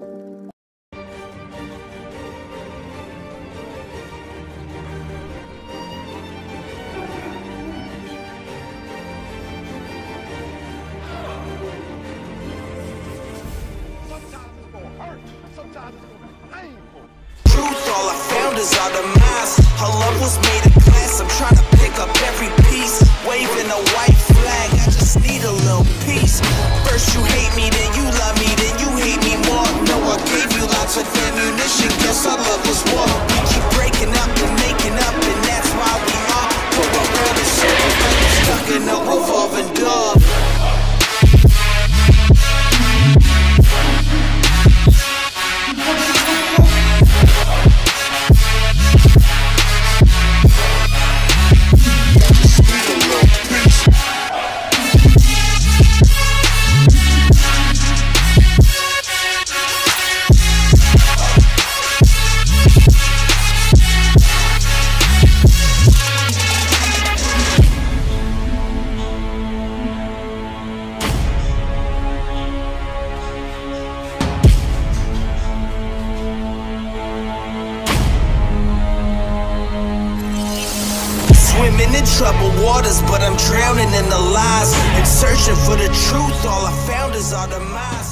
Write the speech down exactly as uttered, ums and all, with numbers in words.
Truth, all I found is our demise. Her love was made of glass. I'm trying to pick up every piece. Waving a white flag, I just need a little piece. First you hate me, then you love me, then you hate me more. No, I gave you lots of ammunition. Guess our love was war. We keep breaking up and making up, and that's why we are. Go around in circles like we're stuck in a revolving door. Swimming in troubled waters, but I'm drowning in the lies. And searching for the truth, all I found is our demise.